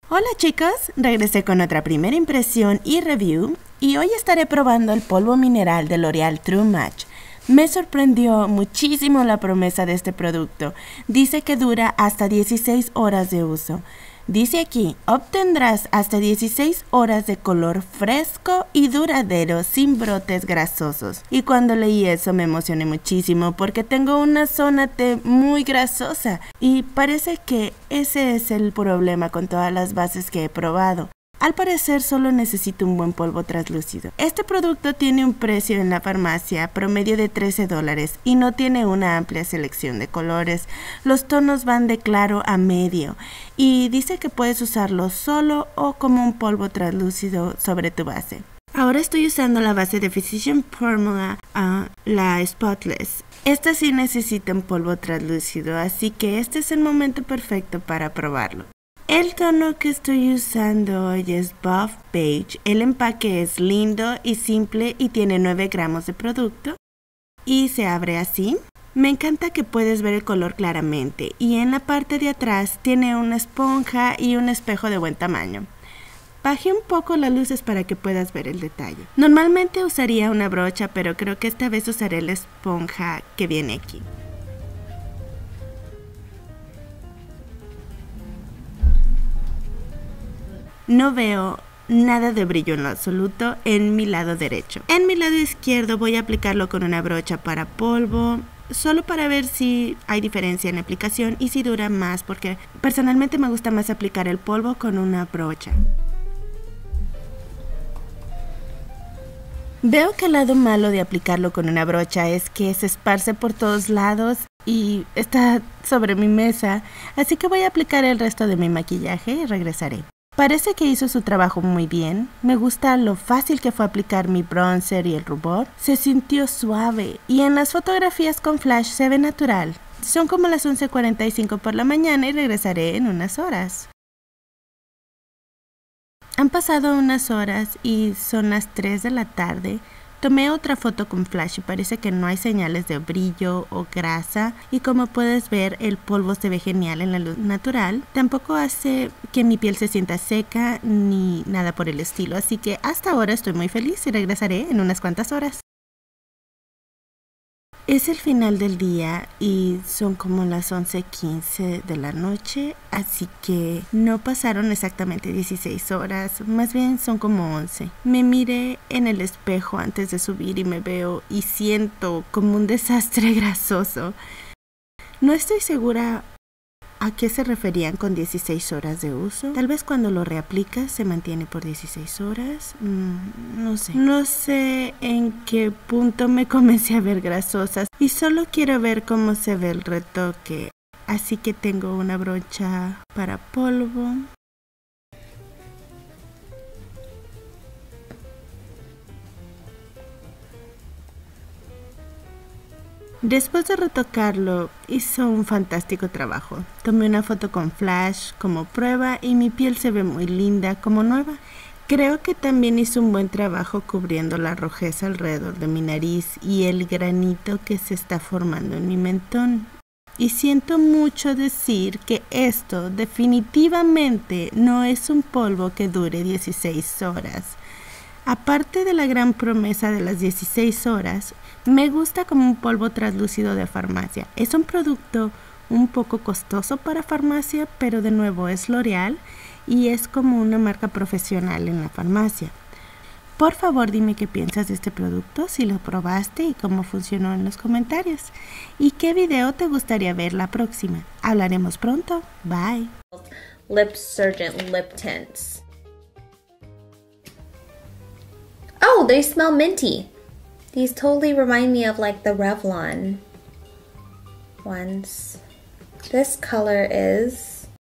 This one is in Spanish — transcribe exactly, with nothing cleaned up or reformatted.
Hola chicos, regresé con otra primera impresión y review y hoy estaré probando el polvo mineral de L'Oréal True Match. Me sorprendió muchísimo la promesa de este producto. Dice que dura hasta dieciséis horas de uso. Dice aquí, obtendrás hasta dieciséis horas de color fresco y duradero sin brotes grasosos. Y cuando leí eso me emocioné muchísimo porque tengo una zona T muy grasosa y parece que ese es el problema con todas las bases que he probado. Al parecer solo necesito un buen polvo translúcido. Este producto tiene un precio en la farmacia promedio de trece dólares y no tiene una amplia selección de colores. Los tonos van de claro a medio y dice que puedes usarlo solo o como un polvo translúcido sobre tu base. Ahora estoy usando la base de Physicians Formula, uh, la Spotless. Esta sí necesita un polvo translúcido, así que este es el momento perfecto para probarlo. El tono que estoy usando hoy es Buff Beige. El empaque es lindo y simple y tiene nueve gramos de producto. Y se abre así. Me encanta que puedes ver el color claramente. Y en la parte de atrás tiene una esponja y un espejo de buen tamaño. Bajé un poco las luces para que puedas ver el detalle. Normalmente usaría una brocha, pero creo que esta vez usaré la esponja que viene aquí. No veo nada de brillo en lo absoluto en mi lado derecho. En mi lado izquierdo voy a aplicarlo con una brocha para polvo, solo para ver si hay diferencia en la aplicación y si dura más, porque personalmente me gusta más aplicar el polvo con una brocha. Veo que el lado malo de aplicarlo con una brocha es que se esparce por todos lados y está sobre mi mesa, así que voy a aplicar el resto de mi maquillaje y regresaré. Parece que hizo su trabajo muy bien. Me gusta lo fácil que fue aplicar mi bronzer y el rubor. Se sintió suave y en las fotografías con flash se ve natural. Son como las once cuarenta y cinco por la mañana y regresaré en unas horas. Han pasado unas horas y son las tres de la tarde. Tomé otra foto con flash y parece que no hay señales de brillo o grasa y como puedes ver el polvo se ve genial en la luz natural. Tampoco hace que mi piel se sienta seca ni nada por el estilo, así que hasta ahora estoy muy feliz y regresaré en unas cuantas horas. Es el final del día y son como las once quince de la noche, así que no pasaron exactamente dieciséis horas, más bien son como once. Me miré en el espejo antes de subir y me veo y siento como un desastre grasoso. No estoy segura a qué se referían con dieciséis horas de uso. Tal vez cuando lo reaplicas se mantiene por dieciséis horas. Mm, no sé. No sé en qué punto me comencé a ver grasosas y solo quiero ver cómo se ve el retoque. Así que tengo una brocha para polvo. Después de retocarlo, hizo un fantástico trabajo. Tomé una foto con flash como prueba y mi piel se ve muy linda como nueva. Creo que también hizo un buen trabajo cubriendo la rojez alrededor de mi nariz y el granito que se está formando en mi mentón. Y siento mucho decir que esto definitivamente no es un polvo que dure dieciséis horas. Aparte de la gran promesa de las dieciséis horas, me gusta como un polvo translúcido de farmacia. Es un producto un poco costoso para farmacia, pero de nuevo es L'Oréal y es como una marca profesional en la farmacia. Por favor, dime qué piensas de este producto, si lo probaste y cómo funcionó en los comentarios. ¿Y qué video te gustaría ver la próxima? Hablaremos pronto. Bye. LipSurgent lip tints. Oh, they smell minty. These totally remind me of like the Revlon ones. This color is